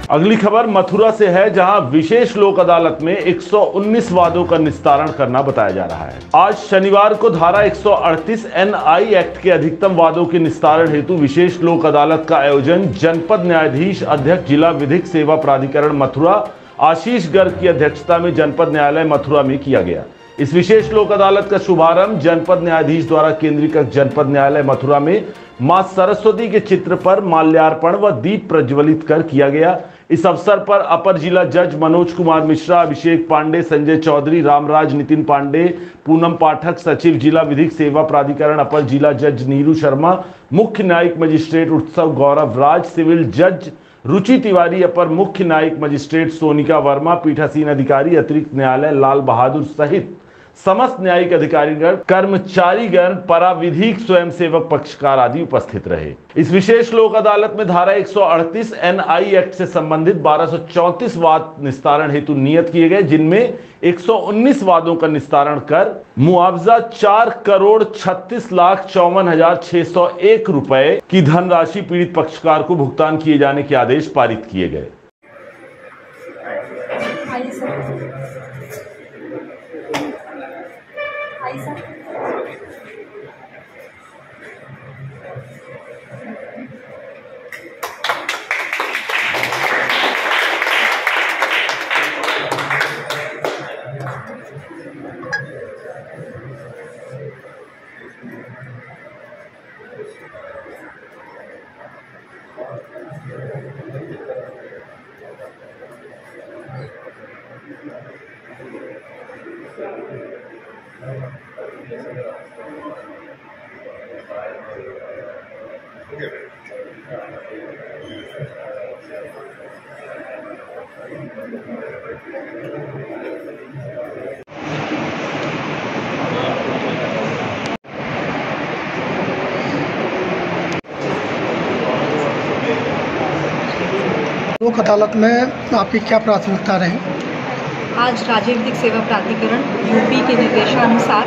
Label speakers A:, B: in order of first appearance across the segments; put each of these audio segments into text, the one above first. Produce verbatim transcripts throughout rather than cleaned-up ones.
A: अगली खबर मथुरा से है, जहां विशेष लोक अदालत में एक सौ उन्नीस वादों का निस्तारण करना बताया जा रहा है। आज शनिवार को धारा एक सौ अड़तीस एन आई एक्ट के अधिकतम वादों के निस्तारण हेतु विशेष लोक अदालत का आयोजन जनपद न्यायाधीश अध्यक्ष जिला विधिक सेवा प्राधिकरण मथुरा आशीष गर्ग की अध्यक्षता में जनपद न्यायालय मथुरा में किया गया। इस विशेष लोक अदालत का शुभारंभ जनपद न्यायाधीश द्वारा केंद्रीकृत जनपद न्यायालय मथुरा में मां सरस्वती के चित्र पर माल्यार्पण व दीप प्रज्वलित कर किया गया। इस अवसर पर अपर जिला जज मनोज कुमार मिश्रा, अभिषेक पांडे, संजय चौधरी, रामराज, नितिन पांडे, पूनम पाठक, सचिव जिला विधिक सेवा प्राधिकरण, अपर जिला जज नीरू शर्मा, मुख्य न्यायिक मजिस्ट्रेट उत्सव गौरव राज, सिविल जज रुचि तिवारी, अपर मुख्य न्यायिक मजिस्ट्रेट सोनिका वर्मा, पीठासीन अधिकारी अतिरिक्त न्यायालय लाल बहादुर सहित समस्त न्यायिक अधिकारीगण, कर्मचारीगण, पराविधिक स्वयंसेवक, पक्षकार आदि उपस्थित रहे। इस विशेष लोक अदालत में धारा एक सौ अड़तीस एन आई एक्ट से संबंधित बारह सौ चौंतीस वाद निस्तारण हेतु नियत किए गए, जिनमें एक सौ उन्नीस वादों का निस्तारण कर मुआवजा चार करोड़ छत्तीस लाख चौवन हजार छह सौ एक रुपए की धनराशि पीड़ित पक्षकार को भुगतान किए जाने के आदेश पारित किए गए।
B: लोक अदालत में आपकी क्या प्राथमिकता रही?
C: आज राज्य विधिक सेवा प्राधिकरण यूपी के निर्देशानुसार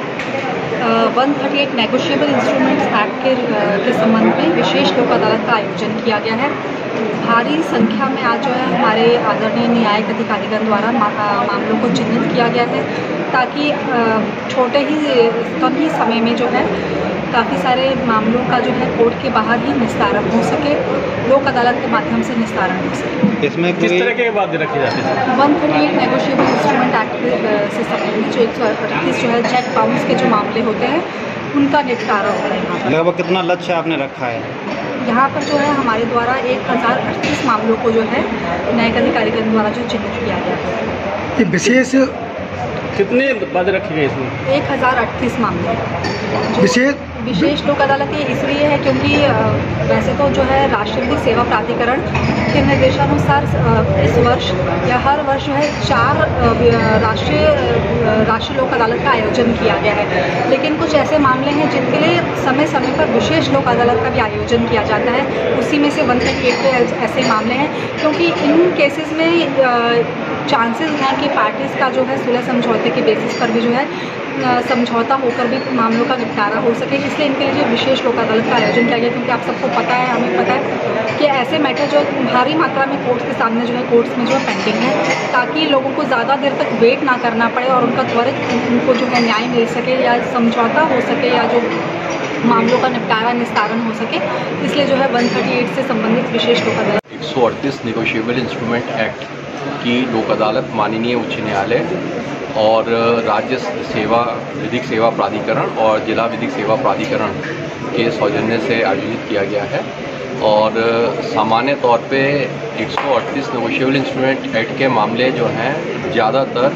C: one thirty eight negotiable instruments act के, के संबंध में विशेष लोक अदालत का आयोजन किया गया है। भारी संख्या में आज जो है हमारे आदरणीय न्यायिक अधिकारीगण द्वारा मा, मामलों को चिन्हित किया गया है, ताकि छोटे ही कम ही समय में जो है काफ़ी सारे मामलों का जो है कोर्ट के बाहर ही निस्तारण हो सके, लोक अदालत के माध्यम से निस्तारण हो सके।
D: इसमें किस तरह के वादे रखे जाते हैं?
C: One thirty eight negotiable instrument act से संबंधित जो एक सौ अड़तीस जो है चेक बाउंस के जो मामले होते हैं उनका निपटारा होता है।
D: लगभग कितना लक्ष्य आपने रखा है?
C: यहाँ पर जो है हमारे द्वारा एक हज़ार अड़तीस मामलों को जो है न्यायिक अधिकारीगण द्वारा जो चिन्हित किया गया है।
B: ये विशेष
D: कितने वादे रखे गए इसमें?
C: एक हज़ार अड़तीस मामले
B: विशेष
C: विशेष लोक अदालतें इसलिए है क्योंकि वैसे तो जो है राष्ट्रीय विधिक सेवा प्राधिकरण के निर्देशानुसार इस वर्ष या हर वर्ष जो है चार राष्ट्रीय राष्ट्रीय लोक अदालत का आयोजन किया गया है, लेकिन कुछ ऐसे मामले हैं जिनके लिए समय समय पर विशेष लोक अदालत का भी आयोजन किया जाता है। उसी में से वन थर्टी एट ऐसे मामले हैं, क्योंकि इन केसेस में चांसेस हैं कि पार्टीज का जो है सुलह समझौते के बेसिस पर भी जो है समझौता होकर भी मामलों का निपटारा हो सके, इसलिए इनके लिए विशेष लोक अदालत का आयोजन किया गया। क्योंकि आप सबको पता है, हमें पता है कि ऐसे मैटर जो भारी मात्रा में कोर्ट्स के सामने जो है कोर्ट्स में जो है पेंडिंग है, ताकि लोगों को ज़्यादा देर तक वेट ना करना पड़े और उनका त्वरित उनको जो है न्याय मिल सके या समझौता हो सके या जो मामलों का निपटारा निस्तारण हो सके, इसलिए जो है वन थर्टी एट से संबंधित विशेष लोक अदालत
E: एक सौ अड़तीस नेगोशिएबल इंस्ट्रूमेंट एक्ट की लोक अदालत माननीय उच्च न्यायालय और राज्य सेवा विधिक सेवा प्राधिकरण और जिला विधिक सेवा प्राधिकरण के सौजन्य से आयोजित किया गया है। और सामान्य तौर पे एक सौ अड़तीस नेगोशिएबल इंस्ट्रूमेंट एक्ट के मामले जो हैं ज़्यादातर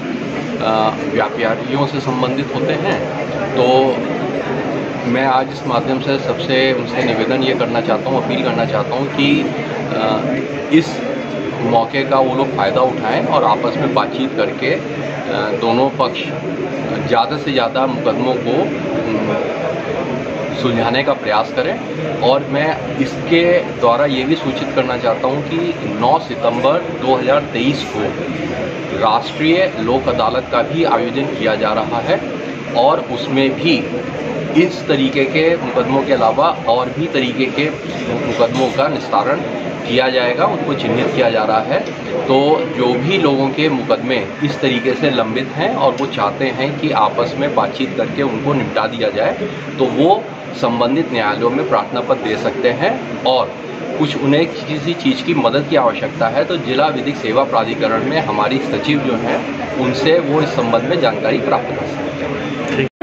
E: व्यापारियों से संबंधित होते हैं। तो मैं आज इस माध्यम से सबसे उनसे निवेदन ये करना चाहता हूँ, अपील करना चाहता हूँ कि इस मौके का वो लोग फ़ायदा उठाएं और आपस में बातचीत करके दोनों पक्ष ज़्यादा से ज़्यादा मुकदमों को सुलझाने का प्रयास करें। और मैं इसके द्वारा ये भी सूचित करना चाहता हूँ कि नौ सितंबर दो हज़ार तेईस को राष्ट्रीय लोक अदालत का भी आयोजन किया जा रहा है और उसमें भी इस तरीके के मुकदमों के अलावा और भी तरीके के मुकदमों का निस्तारण किया जाएगा, उनको चिन्हित किया जा रहा है। तो जो भी लोगों के मुकदमे इस तरीके से लंबित हैं और वो चाहते हैं कि आपस में बातचीत करके उनको निपटा दिया जाए, तो वो संबंधित न्यायालयों में प्रार्थना पत्र दे सकते हैं। और कुछ उन्हें किसी चीज़ की मदद की आवश्यकता है तो जिला विधिक सेवा प्राधिकरण में हमारी सचिव जो हैं उनसे वो इस संबंध में जानकारी प्राप्त कर सकते हैं।